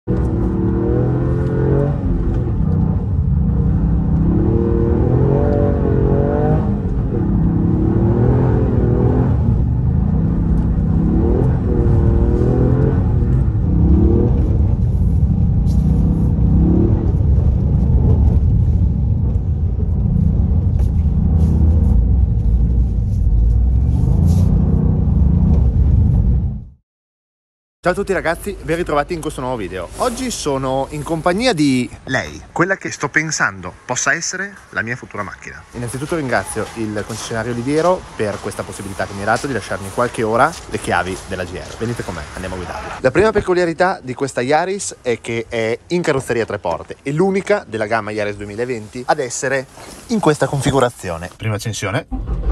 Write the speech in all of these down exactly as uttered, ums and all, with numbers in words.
Ciao a tutti ragazzi, ben ritrovati in questo nuovo video. Oggi sono in compagnia di lei, quella che sto pensando possa essere la mia futura macchina. Innanzitutto ringrazio il concessionario Oliviero per questa possibilità che mi ha dato di lasciarmi qualche ora le chiavi della G R. Venite con me, andiamo a guidarla. La prima peculiarità di questa Yaris è che è in carrozzeria a tre porte. È l'unica della gamma Yaris duemilaventi ad essere in questa configurazione. Prima accensione.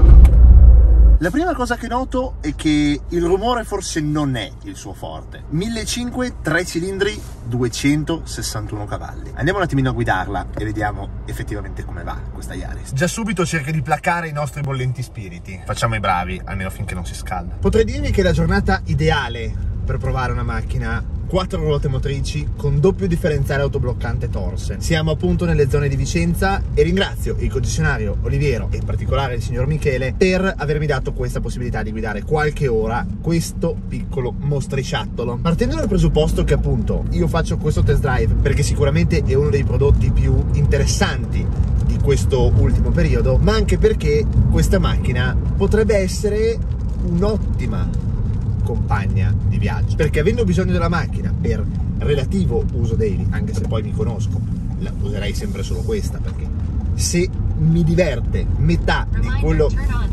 La prima cosa che noto è che il rumore forse non è il suo forte. millecinquecento, tre cilindri, duecentosessantuno cavalli. Andiamo un attimino a guidarla e vediamo effettivamente come va questa Yaris. Già subito cerca di placare i nostri bollenti spiriti. Facciamo i bravi, almeno finché non si scalda. Potrei dirvi che è la giornata ideale per provare una macchina quattro ruote motrici con doppio differenziale autobloccante torse. Siamo appunto nelle zone di Vicenza e ringrazio il concessionario Oliviero e in particolare il signor Michele per avermi dato questa possibilità di guidare qualche ora questo piccolo mostriciattolo. Partendo dal presupposto che appunto io faccio questo test drive perché sicuramente è uno dei prodotti più interessanti di questo ultimo periodo, ma anche perché questa macchina potrebbe essere un'ottima compagna di viaggio, perché avendo bisogno della macchina per relativo uso daily, anche se poi mi conosco, la userei sempre solo questa, perché se mi diverte metà di quello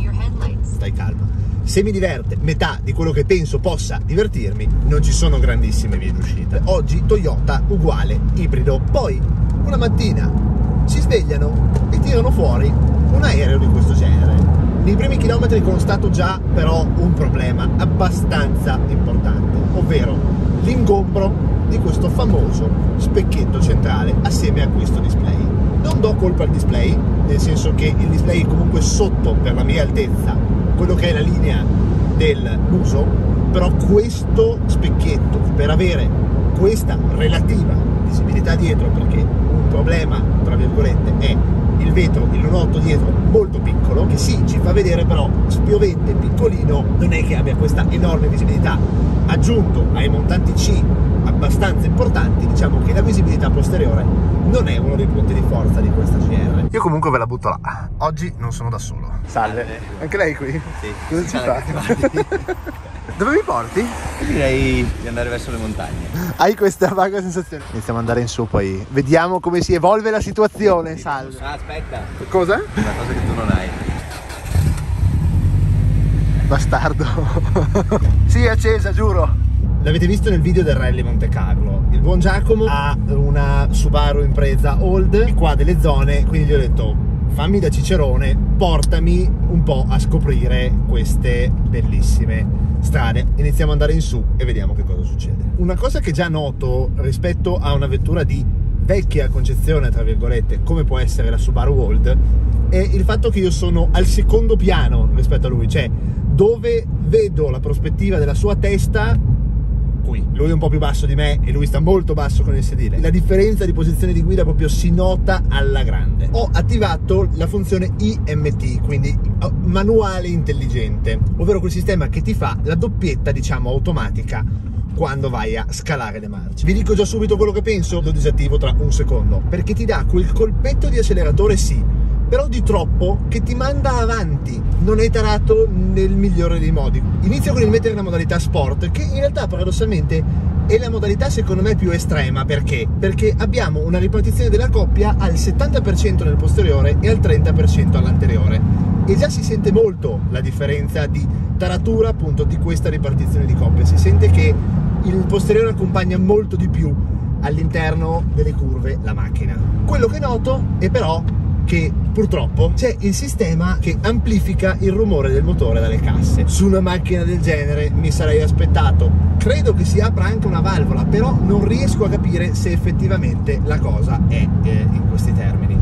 stai calma se mi diverte metà di quello che penso possa divertirmi, non ci sono grandissime vie d'uscita. Oggi Toyota uguale ibrido, poi una mattina si svegliano e tirano fuori un aereo di questo genere. Nei primi chilometri constato già però un problema abbastanza importante, ovvero l'ingombro di questo famoso specchietto centrale assieme a questo display. Non do colpa al display, nel senso che il display è comunque sotto per la mia altezza quello che è la linea del muso, però questo specchietto, per avere questa relativa visibilità dietro, perché un problema tra virgolette è il vetro, il lunotto dietro molto piccolo, che sì, ci fa vedere però spiovente, piccolino, non è che abbia questa enorme visibilità. Aggiunto ai montanti C abbastanza importanti, diciamo che la visibilità posteriore non è uno dei punti di forza di questa G R. Io comunque ve la butto là. Oggi non sono da solo. Salve. Salve. Anche lei qui? Sì. Cosa ci fa? Dove mi porti? Io direi di andare verso le montagne. Hai questa vaga sensazione? Iniziamo ad andare in su, poi vediamo come si evolve la situazione. Sì. Salve. Ah, aspetta. Cosa? Una cosa che tu non hai. Bastardo. Sì, è accesa, giuro. L'avete visto nel video del Rally Monte Carlo. Il buon Giacomo ha una Subaru Impreza Old e qua delle zone, quindi gli ho detto fammi da cicerone, portami un po' a scoprire queste bellissime strade. Iniziamo ad andare in su e vediamo che cosa succede. Una cosa che già noto rispetto a una vettura di vecchia concezione, tra virgolette, come può essere la Subaru Old, è il fatto che io sono al secondo piano rispetto a lui, cioè dove vedo la prospettiva della sua testa. Qui. Lui è un po' più basso di me e lui sta molto basso con il sedile. La differenza di posizione di guida proprio si nota alla grande. Ho attivato la funzione I M T, quindi manuale intelligente, ovvero quel sistema che ti fa la doppietta, diciamo, automatica quando vai a scalare le marce. Vi dico già subito quello che penso, lo disattivo tra un secondo, perché ti dà quel colpetto di acceleratore, sì, però di troppo, che ti manda avanti. Non è tarato nel migliore dei modi. Inizio con il mettere la modalità sport, che in realtà paradossalmente è la modalità secondo me più estrema. Perché? Perché abbiamo una ripartizione della coppia al settanta per cento nel posteriore e al trenta per cento all'anteriore, e già si sente molto la differenza di taratura appunto di questa ripartizione di coppia. Si sente che il posteriore accompagna molto di più all'interno delle curve la macchina. Quello che noto è però che purtroppo c'è il sistema che amplifica il rumore del motore dalle casse. Su una macchina del genere mi sarei aspettato, credo che si apra anche una valvola, però non riesco a capire se effettivamente la cosa è eh, in questi termini.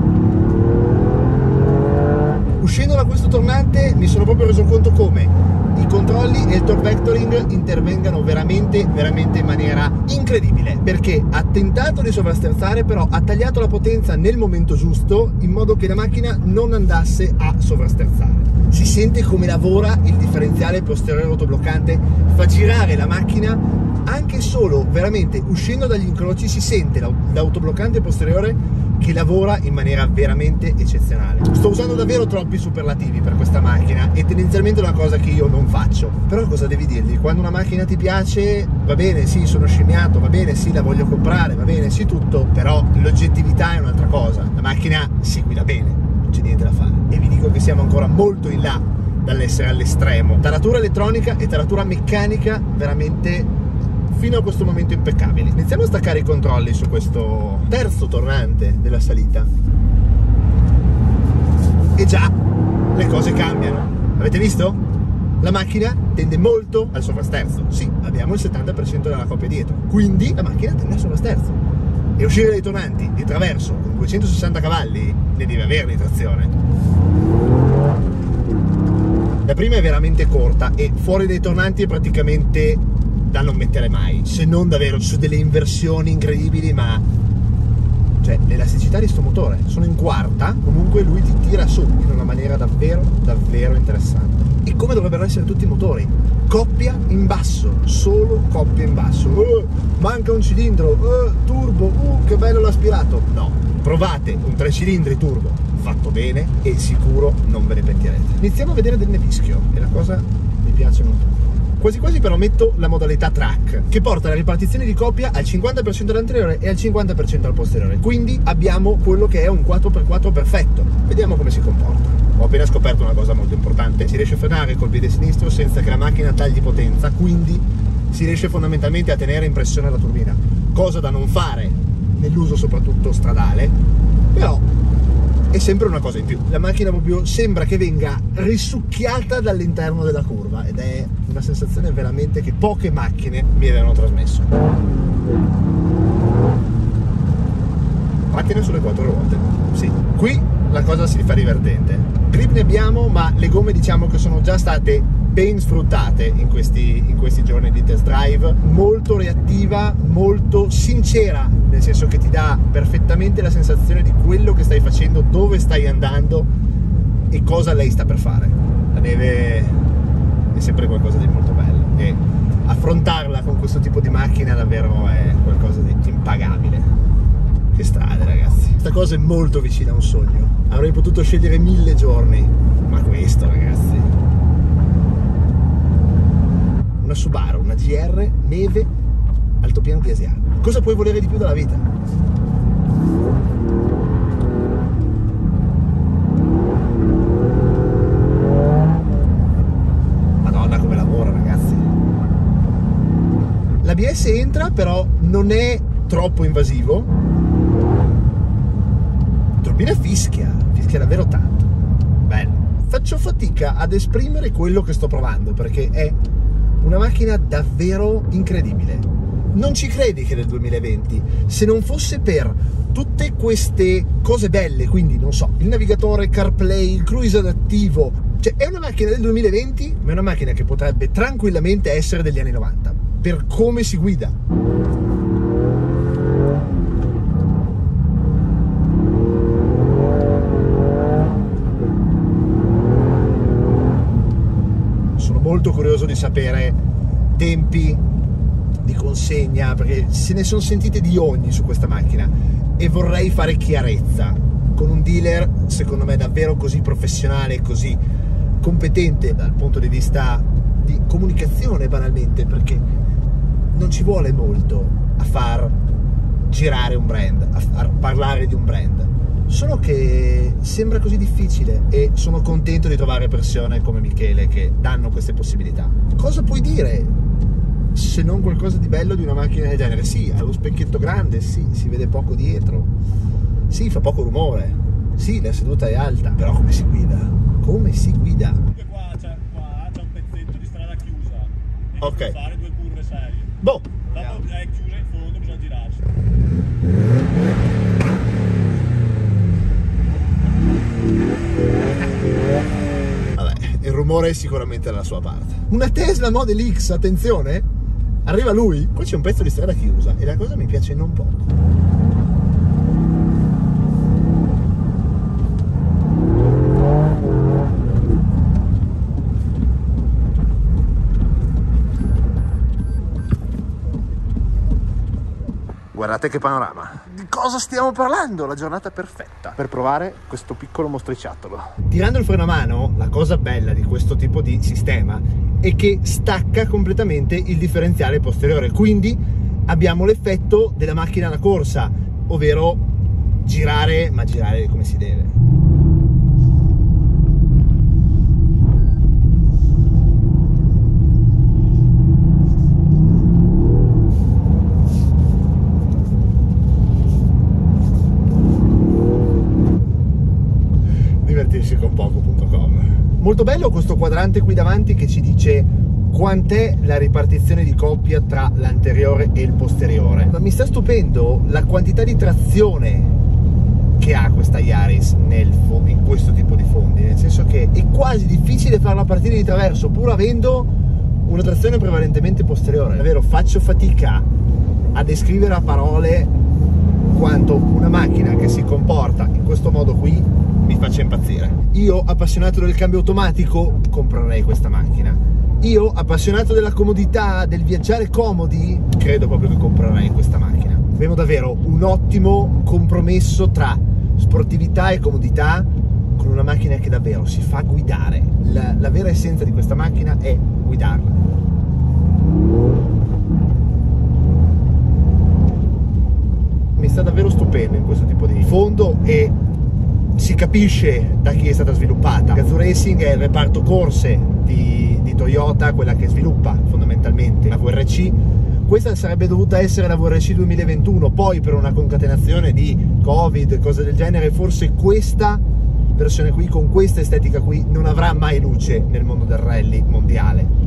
Uscendo da questo tornante mi sono proprio reso conto come i controlli e il torque vectoring intervengano veramente, veramente in maniera incredibile, perché ha tentato di sovrasterzare, però ha tagliato la potenza nel momento giusto in modo che la macchina non andasse a sovrasterzare. Si sente come lavora il differenziale posteriore autobloccante, fa girare la macchina anche solo veramente uscendo dagli incroci, si sente l'autobloccante posteriore che lavora in maniera veramente eccezionale. Sto usando davvero troppi superlativi per questa macchina e tendenzialmente è una cosa che io non faccio, però cosa devi dirgli? Quando una macchina ti piace, va bene, sì, sono scemmiato, va bene, sì, la voglio comprare, va bene, sì, tutto, però l'oggettività è un'altra cosa. La macchina si guida bene, non c'è niente da fare, e vi dico che siamo ancora molto in là dall'essere all'estremo. Taratura elettronica e taratura meccanica veramente fino a questo momento impeccabili. Iniziamo a staccare i controlli su questo terzo tornante della salita e già le cose cambiano. Avete visto? La macchina tende molto al sovrasterzo. Sì, abbiamo il settanta per cento della coppia dietro, quindi la macchina tende al sovrasterzo, e uscire dai tornanti di traverso con duecentosessanta cavalli ne deve avere di trazione. La prima è veramente corta e fuori dai tornanti è praticamente da non mettere mai, se non davvero su delle inversioni incredibili, ma cioè l'elasticità di sto motore, sono in quarta, comunque lui ti tira su in una maniera davvero davvero interessante, e come dovrebbero essere tutti i motori, coppia in basso, solo coppia in basso. Uh, manca un cilindro, uh, turbo, uh, che bello l'aspirato. No, provate un tre cilindri turbo fatto bene e sicuro non ve ne pentirete. Iniziamo a vedere del nevischio e la cosa mi piace molto. Quasi quasi però metto la modalità track, che porta la ripartizione di coppia al cinquanta per cento all'anteriore e al cinquanta per cento al posteriore, quindi abbiamo quello che è un quattro per quattro perfetto. Vediamo come si comporta. Ho appena scoperto una cosa molto importante: si riesce a frenare col piede sinistro senza che la macchina tagli potenza, quindi si riesce fondamentalmente a tenere in pressione la turbina, cosa da non fare nell'uso soprattutto stradale, però è sempre una cosa in più. La macchina proprio sembra che venga risucchiata dall'interno della curva ed è una sensazione veramente che poche macchine mi avevano trasmesso. Macchine sulle quattro ruote, sì. Qui la cosa si fa divertente. Grip ne abbiamo, ma le gomme diciamo che sono già state ben sfruttate in questi, in questi giorni di test drive. Molto reattiva, molto sincera, nel senso che ti dà perfettamente la sensazione di quello che stai facendo, dove stai andando e cosa lei sta per fare. La neve è sempre qualcosa di molto bello e affrontarla con questo tipo di macchina davvero è qualcosa di impagabile. Che strade, ragazzi, questa cosa è molto vicina a un sogno. Avrei potuto scegliere mille giorni, ma questo, ragazzi, una Subaru, una G R, neve, altopiano di Asiago. Cosa puoi volere di più dalla vita? Madonna come lavora, ragazzi. L'A B S entra, però non è troppo invasivo. La turbina fischia, fischia davvero tanto. Bello. Faccio fatica ad esprimere quello che sto provando, perché è una macchina davvero incredibile. Non ci credi che nel duemilaventi, se non fosse per tutte queste cose belle, quindi non so, il navigatore, CarPlay, il cruise adattivo, cioè è una macchina del duemilaventi, ma è una macchina che potrebbe tranquillamente essere degli anni novanta, per come si guida. Sono molto curioso di sapere tempi di consegna, perché se ne sono sentite di ogni su questa macchina e vorrei fare chiarezza con un dealer secondo me davvero così professionale, così competente dal punto di vista di comunicazione, banalmente, perché non ci vuole molto a far girare un brand, a far parlare di un brand, solo che sembra così difficile e sono contento di trovare persone come Michele che danno queste possibilità. Cosa puoi dire se non qualcosa di bello di una macchina del genere? Sì, ha lo specchietto grande, sì, si vede poco dietro, sì, fa poco rumore, sì, la seduta è alta, però come si guida? Come si guida? Qua c'è un pezzetto di strada chiusa e ok, devi fare due curve serie. Boh, dopo è chiusa in fondo, bisogna girarsi. vabbè, il rumore rumore è sicuramente dalla sua parte. Una Tesla Model X, attenzione, arriva lui, poi c'è un pezzo di strada chiusa e la cosa mi piace non poco. Guardate che panorama. Di cosa stiamo parlando? La giornata perfetta per provare questo piccolo mostriciattolo. Tirando il freno a mano, la cosa bella di questo tipo di sistema è che stacca completamente il differenziale posteriore, quindi abbiamo l'effetto della macchina da corsa, ovvero girare, ma girare come si deve. divertirsi con poco punto com. Molto bello questo quadrante qui davanti che ci dice quant'è la ripartizione di coppia tra l'anteriore e il posteriore. Ma mi sta stupendo la quantità di trazione che ha questa Yaris nel, in questo tipo di fondi, nel senso che è quasi difficile farla partire di traverso pur avendo una trazione prevalentemente posteriore. Davvero faccio fatica a descrivere a parole quanto una macchina che si comporta in questo modo qui mi faccia impazzire. Io, appassionato del cambio automatico, comprerei questa macchina. Io, appassionato della comodità, del viaggiare comodi, credo proprio che comprerei questa macchina. Abbiamo davvero un ottimo compromesso tra sportività e comodità con una macchina che davvero si fa guidare. La, la vera essenza di questa macchina è guidarla. Mi sta davvero stupendo in questo tipo di fondo e si capisce da chi è stata sviluppata. Gazoo Racing è il reparto corse di, di Toyota, quella che sviluppa fondamentalmente la V R C. Questa sarebbe dovuta essere la V R C duemilaventuno, poi per una concatenazione di Covid e cose del genere forse questa versione qui con questa estetica qui non avrà mai luce nel mondo del rally mondiale.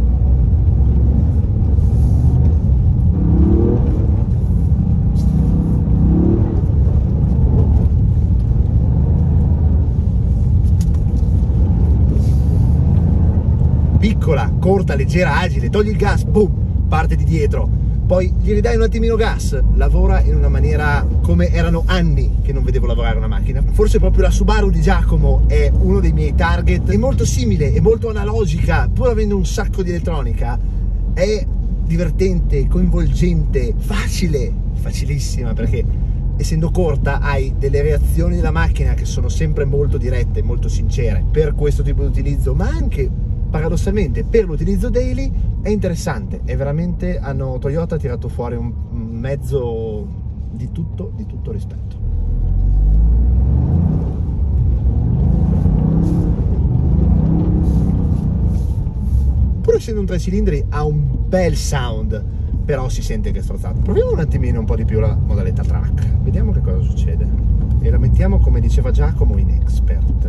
Piccola, corta, leggera, agile, togli il gas, boom, parte di dietro, poi gli ridai un attimino gas, lavora in una maniera come erano anni che non vedevo lavorare una macchina. Forse proprio la Subaru di Giacomo è uno dei miei target, è molto simile, è molto analogica, pur avendo un sacco di elettronica, è divertente, coinvolgente, facile, facilissima, perché essendo corta hai delle reazioni della macchina che sono sempre molto dirette, molto sincere per questo tipo di utilizzo, ma anche paradossalmente per l'utilizzo daily è interessante. È veramente, hanno Toyota ha tirato fuori un mezzo di tutto, di tutto rispetto. Pur essendo un tre cilindri ha un bel sound, però si sente che è strozzato. Proviamo un attimino un po' di più la modalità track, vediamo che cosa succede e la mettiamo, come diceva Giacomo, in expert.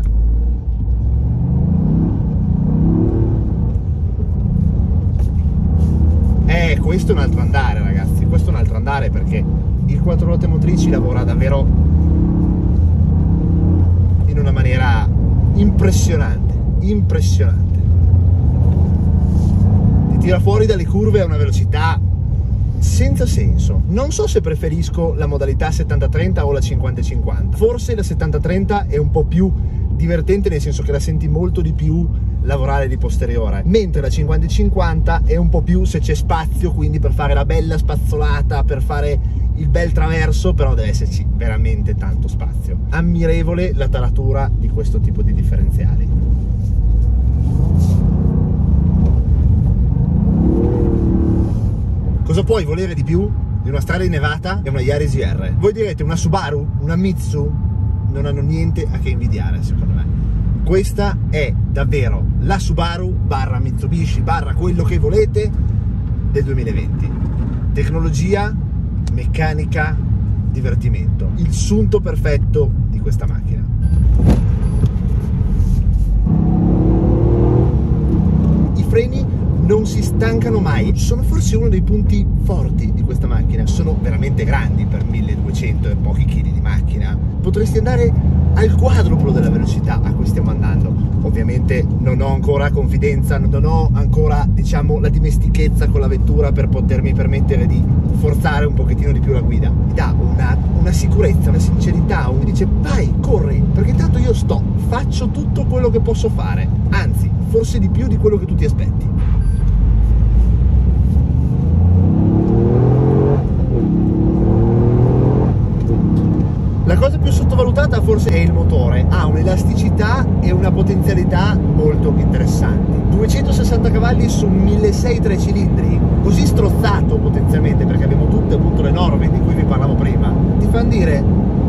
Eh, questo è un altro andare, ragazzi, questo è un altro andare, perché il quattro ruote motrici lavora davvero in una maniera impressionante, impressionante. Ti tira fuori dalle curve a una velocità senza senso. Non so se preferisco la modalità settanta trenta o la cinquanta cinquanta. Forse la settanta trenta è un po' più divertente, nel senso che la senti molto di più lavorare di posteriore, mentre la cinquanta cinquanta è un po' più se c'è spazio, quindi per fare la bella spazzolata, per fare il bel traverso, però deve esserci veramente tanto spazio. Ammirevole la taratura di questo tipo di differenziali. Cosa puoi volere di più di una strada innevata e una Yaris V R? Voi direte una Subaru, una Mitsu, non hanno niente a che invidiare secondo me. Questa è davvero la Subaru barra Mitsubishi barra quello che volete del duemilaventi. Tecnologia, meccanica, divertimento. Il sunto perfetto di questa macchina. I freni non si stancano mai, sono forse uno dei punti forti di questa macchina, sono veramente veramente grandi per milleduecento e pochi chili di macchina. Potresti andare al quadruplo della velocità a cui stiamo andando. Ovviamente non ho ancora confidenza, non ho ancora, diciamo, la dimestichezza con la vettura per potermi permettere di forzare un pochettino di più la guida. Mi dà una, una sicurezza, una sincerità, mi dice vai, corri, perché tanto io sto, faccio tutto quello che posso fare, anzi, forse di più di quello che tu ti aspetti. La cosa più sottovalutata forse è il motore, ha un'elasticità e una potenzialità molto interessanti. duecentosessanta cavalli su milleseicento tre cilindri, così strozzato potenzialmente, perché abbiamo tutte appunto le norme di cui vi parlavo prima, ti fanno dire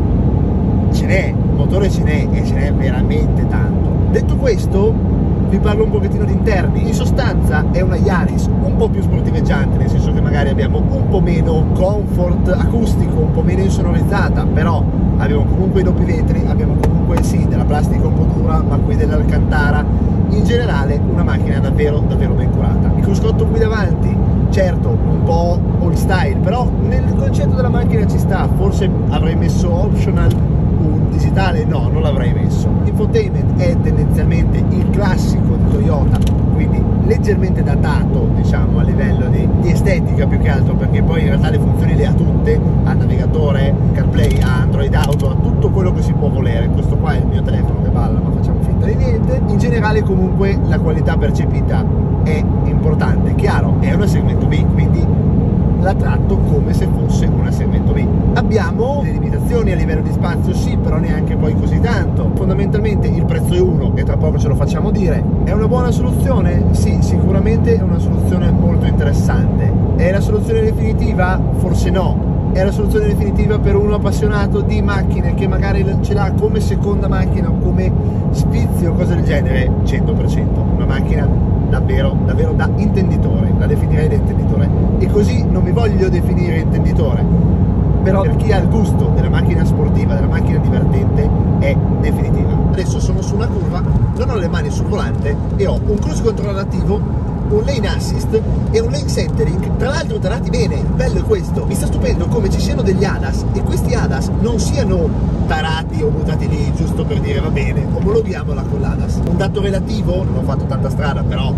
ce n'è, il motore ce n'è e ce n'è veramente tanto. Detto questo, vi parlo un pochettino di interni. In sostanza è una Yaris un po' più sportiveggiante, nel senso che magari abbiamo un po' meno comfort acustico, un po' meno insonorizzata, però abbiamo comunque i doppi vetri, abbiamo comunque sì della plastica un po' dura, ma qui dell'Alcantara. In generale una macchina davvero davvero ben curata. Il cruscotto qui davanti, certo un po' old style, però nel concetto della macchina ci sta. Forse avrei messo optional un digitale, no, non l'avrei messo. L'infotainment è tendenzialmente il classico di Toyota, quindi leggermente datato, diciamo, a livello di, di estetica più che altro, perché poi in realtà le funzioni le ha tutte, ha navigatore, CarPlay, ha Android Auto, ha tutto quello che si può volere. Questo qua è il mio telefono che balla, ma facciamo finta di niente. In generale comunque la qualità percepita è importante, chiaro, è una segmento B, quindi la tratto come se fosse una segmento B. Abbiamo le limitazioni a livello di spazio, sì, però neanche poi così tanto. Fondamentalmente il prezzo è uno e tra poco ce lo facciamo dire. È una buona soluzione? Sì, sicuramente è una soluzione molto interessante. È la soluzione definitiva? Forse no. È la soluzione definitiva per uno appassionato di macchine che magari ce l'ha come seconda macchina o come sfizio o cose del genere? cento per cento. Una macchina davvero, davvero da intenditore, la definirei da intenditore. E così non mi voglio definire intenditore, però per chi ha il gusto della macchina sportiva, della macchina divertente, è definitiva. Adesso sono su una curva, non ho le mani sul volante e ho un cruise control attivo, un lane assist e un lane centering, tra l'altro tarati bene. Il bello è questo, mi sta stupendo come ci siano degli A D A S e questi A D A S non siano tarati o buttati lì giusto per dire va bene, omologhiamola con l'A D A S. Un dato relativo, non ho fatto tanta strada però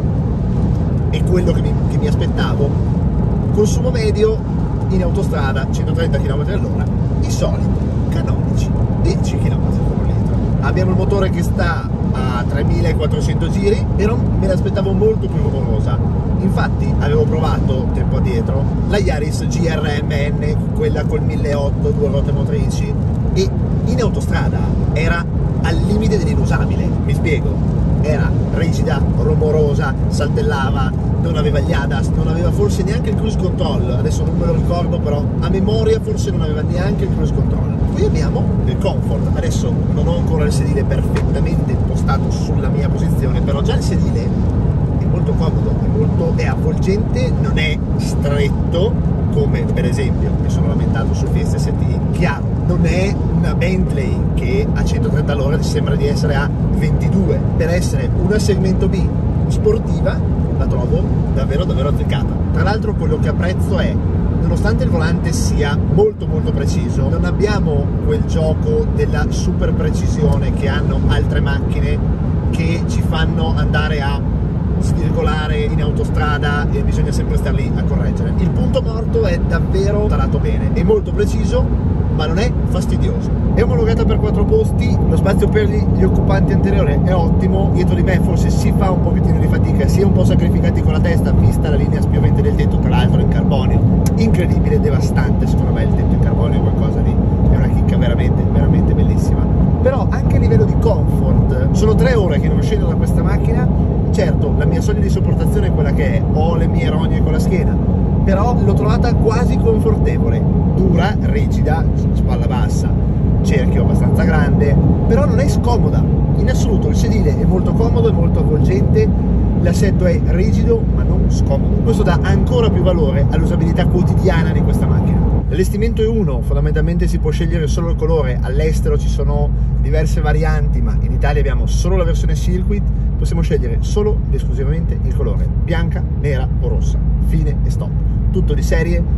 è quello che mi, che mi aspettavo. Consumo medio in autostrada centotrenta chilometri all'ora, i soliti canonici dieci chilometri per litro. Abbiamo il motore che sta a tremilaquattrocento giri, però me l'aspettavo molto più rumorosa. Infatti avevo provato tempo addietro la Yaris G R M N, quella col milleottocento, due ruote motrici, e in autostrada era al limite dell'inusabile. Mi spiego, era rigida, rumorosa, saltellava, non aveva gli A D A S, non aveva forse neanche il cruise control, adesso non me lo ricordo, però a memoria forse non aveva neanche il cruise control. Qui abbiamo il comfort. Adesso non ho ancora il sedile perfettamente impostato sulla mia posizione, però già il sedile è molto comodo, è molto è avvolgente, non è stretto come per esempio mi sono lamentato sul Fiesta S T. Chiaro, non è una Bentley che a centotrenta all'ora sembra di essere a ventidue. Per essere una segmento B sportiva la trovo davvero davvero azzeccata. Tra l'altro quello che apprezzo è, nonostante il volante sia molto molto preciso, non abbiamo quel gioco della super precisione che hanno altre macchine che ci fanno andare a svirgolare in autostrada e bisogna sempre star lì a correggere. Il punto morto è davvero tarato bene, è molto preciso ma non è fastidioso. È omologata per quattro posti, lo spazio per gli, gli occupanti anteriori è ottimo, dietro di me forse si fa un pochettino di fatica, si è un po' sacrificati con la testa vista la linea spiovente del tetto, tra l'altro in carbonio, incredibile, devastante secondo me il tetto in carbonio, è qualcosa di, è una chicca veramente, veramente bellissima. Però anche a livello di comfort, sono tre ore che non scendo da questa macchina, certo la mia soglia di sopportazione è quella che è, ho le mie rogne con la schiena, però l'ho trovata quasi confortevole, dura, rigida, spalla bassa, cerchio abbastanza grande, però non è scomoda in assoluto. Il sedile è molto comodo, è molto avvolgente, l'assetto è rigido ma non scomodo. Questo dà ancora più valore all'usabilità quotidiana di questa macchina. L'allestimento è uno, fondamentalmente si può scegliere solo il colore, all'estero ci sono diverse varianti ma in Italia abbiamo solo la versione Circuit, possiamo scegliere solo ed esclusivamente il colore, bianca, nera o rossa, fine e stop, tutto di serie,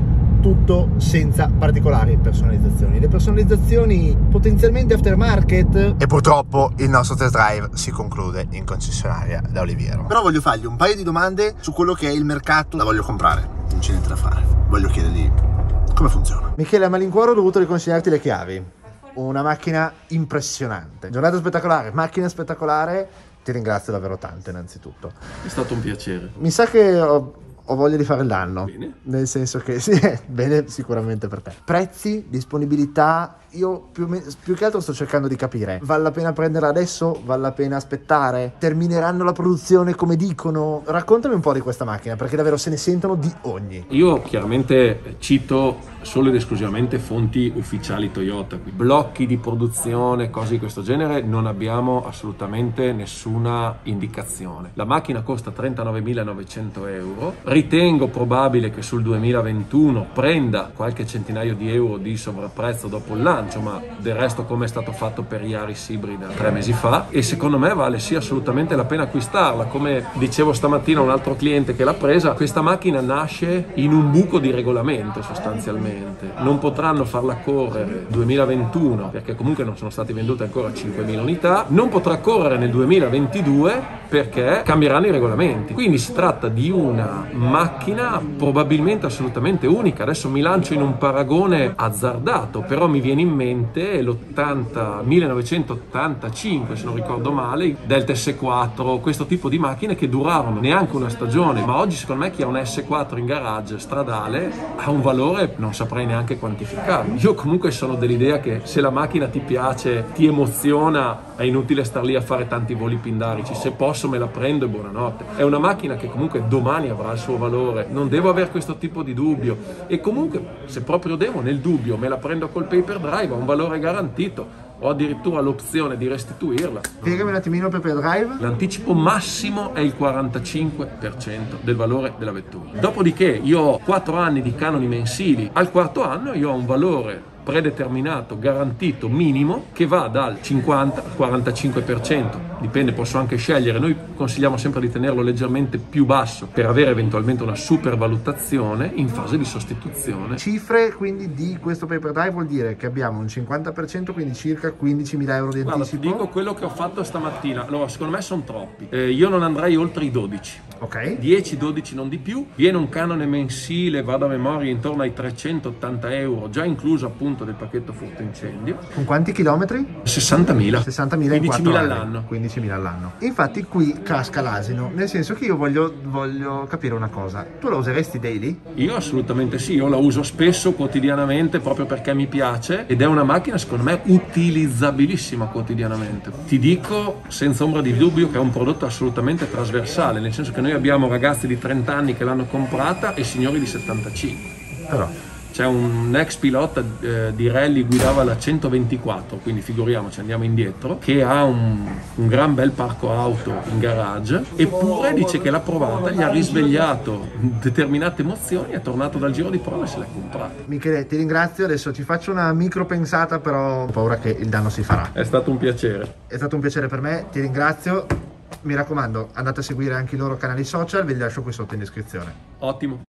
tutto senza particolari personalizzazioni. Le personalizzazioni potenzialmente aftermarket, e purtroppo il nostro test drive si conclude in concessionaria da Oliviero. Però voglio fargli un paio di domande su quello che è il mercato. La voglio comprare, non c'è niente da fare, voglio chiedergli come funziona. Michele, a malincuore ho dovuto riconsegnarti le chiavi. Una macchina impressionante, giornata spettacolare, macchina spettacolare. Ti ringrazio davvero tanto innanzitutto. È stato un piacere. Mi sa che ho, ho voglia di fare il danno. Bene. Nel senso che sì, bene sicuramente per te. Prezzi, disponibilità, io più, me, più che altro sto cercando di capire. Vale la pena prenderla adesso? Vale la pena aspettare? Termineranno la produzione come dicono? Raccontami un po' di questa macchina, perché davvero se ne sentono di ogni. Io chiaramente cito solo ed esclusivamente fonti ufficiali Toyota, blocchi di produzione, cose di questo genere, non abbiamo assolutamente nessuna indicazione. La macchina costa trentanovemilanovecento euro, ritengo probabile che sul duemilaventuno prenda qualche centinaio di euro di sovrapprezzo dopo il lancio, ma del resto come è stato fatto per Yaris ibrida tre mesi fa, e secondo me vale sì assolutamente la pena acquistarla. Come dicevo stamattina a un altro cliente che l'ha presa, questa macchina nasce in un buco di regolamento sostanzialmente. Non potranno farla correre duemilaventuno perché comunque non sono state vendute ancora cinquemila unità, non potrà correre nel duemilaventidue perché cambieranno i regolamenti. Quindi si tratta di una macchina probabilmente assolutamente unica. Adesso mi lancio in un paragone azzardato, però mi viene in mente l'ottanta millenovecentottantacinque, se non ricordo male, Delta S quattro, questo tipo di macchine che durarono neanche una stagione, ma oggi secondo me chi ha un S quattro in garage stradale ha un valore, non saprei neanche quantificarlo. Io comunque sono dell'idea che se la macchina ti piace, ti emoziona, è inutile star lì a fare tanti voli pindarici. Se posso me la prendo e buonanotte. È una macchina che comunque domani avrà il suo valore, non devo avere questo tipo di dubbio, e comunque se proprio devo, nel dubbio me la prendo col paper drive, ha un valore garantito, ho addirittura l'opzione di restituirla. Spiegami un attimino il paper drive. L'anticipo massimo è il quarantacinque per cento del valore della vettura. Dopodiché io ho quattro anni di canoni mensili, al quarto anno io ho un valore predeterminato, garantito, minimo, che va dal cinquanta al quarantacinque per cento, dipende, posso anche scegliere. Noi consigliamo sempre di tenerlo leggermente più basso per avere eventualmente una supervalutazione in fase di sostituzione. Cifre quindi di questo paper drive vuol dire che abbiamo un cinquanta per cento, quindi circa quindicimila euro di anticipo. Guarda, ti dico quello che ho fatto stamattina. Allora, secondo me sono troppi. Eh, io non andrei oltre i dodici. Ok. dieci dodici non di più. Viene un canone mensile, vado a memoria, intorno ai trecentottanta euro, già incluso appunto del pacchetto furto incendio. Con quanti chilometri? sessantamila. sessantamila in quindicimila quattro all'anno. quindicimila all'anno. Infatti qui casca l'asino, nel senso che io voglio, voglio capire una cosa. Tu la useresti daily? Io assolutamente sì, io la uso spesso, quotidianamente, proprio perché mi piace, ed è una macchina secondo me utilizzabilissima quotidianamente. Ti dico senza ombra di dubbio che è un prodotto assolutamente trasversale, nel senso che noi abbiamo ragazzi di trenta anni che l'hanno comprata e signori di settantacinque. Però C'è un ex pilota eh, di rally, guidava la centoventiquattro, quindi figuriamoci, andiamo indietro, che ha un, un gran bel parco auto in garage, eppure dice che l'ha provata, gli ha risvegliato determinate emozioni, è tornato dal giro di prova e se l'è comprata. Michele, ti ringrazio, adesso ti faccio una micro pensata, però ho paura che il danno si farà. È stato un piacere. È stato un piacere per me, ti ringrazio. Mi raccomando, andate a seguire anche i loro canali social, ve li lascio qui sotto in descrizione. Ottimo.